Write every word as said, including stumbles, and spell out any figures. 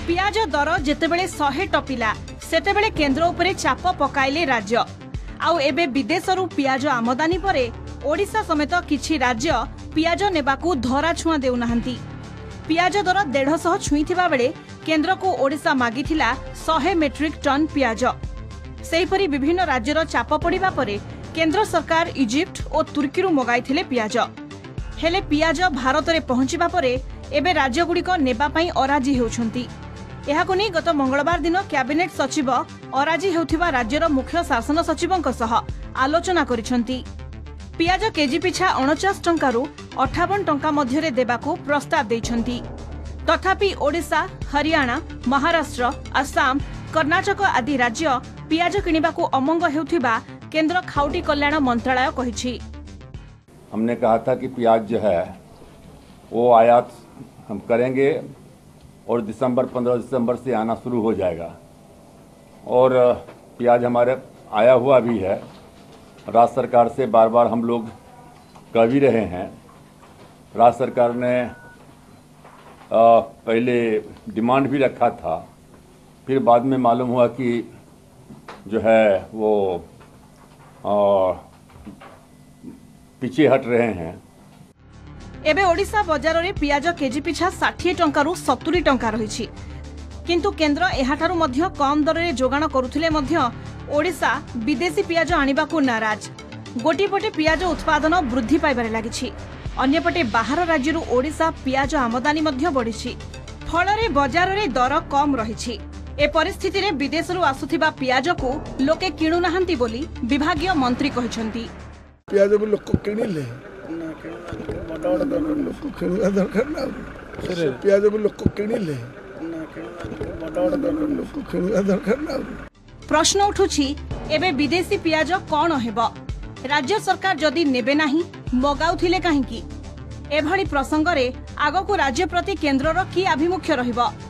पियाज दर जेतेबेले सौ टपिला सेतेबेले केंद्र उपरे चाप पकाइले राज्य आउ एबे विदेशरू पियाज आमदानी परे ओडिशा समेत किछि राज्य पियाज नेबाकू धरा छुआ देउनाहांती। पियाज दर डेढ़ सौ छुईथिबा बेले केंद्र को ओडिशा मागिथिला सौ मेट्रिक टन पियाज। सेहीपरि विभिन्न राज्यर चाप पड़िबा परे केंद्र सरकार इजिप्ट और तुर्की मगाइथिले पियाज। हेले पियाज भारत में पहुंचीबा परे एबे राज्यगुड़िक नेबा पई अराजी हेउछंती। एहाको नै गत मंगलवार दिन कैबिनेट सचिव अराजी हेउथिबा राज्यर मुख्य शासन सचिवंक सह आलोचना करिसंती। पियाज केजी पिछा उनचास टंकारु अठावन टंका मध्यरे देबाको प्रस्ताव दैछंती। तथापि ओडिशा, हरियाणा, महाराष्ट्र, आसाम, कर्नाटक आदि राज्य पियाज किनिबाको अमंग हेउथिबा केंद्र खाउटी कल्याण मंत्रालय कहिछि। हमने कहा था कि प्याज जो है वो आयात हम करेंगे और दिसंबर पंद्रह दिसंबर से आना शुरू हो जाएगा और प्याज हमारे आया हुआ भी है। राज्य सरकार से बार बार हम लोग कह भी रहे हैं। राज्य सरकार ने आ, पहले डिमांड भी रखा था, फिर बाद में मालूम हुआ कि जो है वो आ, पीछे हट रहे हैं। एबे ओडिशा बाजार रे पियाज केजी पिछा साठ टंकारु सत्तरी टंका रही, किंतु केंद्र एहाठारु मध्य कम दर रे जोगाण करुथिले मध्य ओडिशा विदेशी पियाज आनिबाकू नाराज। गोटी पटे पियाज उत्पादन वृद्धि पाइबारे लागिछि, अन्यपटे बाहर राज्यरु ओडिशा पियाज आमदानी मध्य बढ़िछि। फଳରେ बाजार रे दर कम रहिछि। ए परिस्थिति रे विदेशरु आसुथिबा पियाज को लोके किणु नाहंती बोली विभागीय मंत्री कहिसंती। पियाज भी लोक किणिले ना बड़ बड़ लोक किणुवा दरकार ना पियाज भी लोक किणिले ना बड़ बड़ लोक किणुवा दरकार ना। प्रश्न उठुछि एबे विदेशी पियाज कोन हेबो? राज्य सरकार जदि नेबे नाही मगाउथिले काहेकि? एभଳି प्रसंग रे आगो को राज्य प्रति केंद्रर की आभिमुख्य रहिबो?